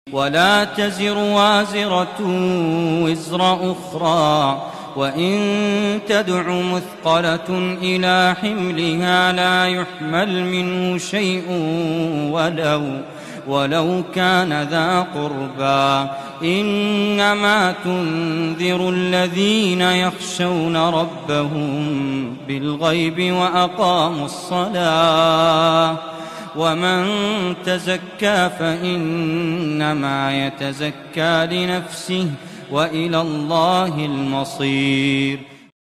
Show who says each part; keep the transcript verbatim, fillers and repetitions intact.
Speaker 1: ولا تزر وازرة وزر أخرى وإن تدع مثقلة إلى حملها لا يحمل منه شيء ولو ولو كان ذا قربى إنما تنذر الذين يخشون ربهم بالغيب وأقاموا الصلاة ومن تزكى فإنما يتزكى لنفسه وإلى الله المصير.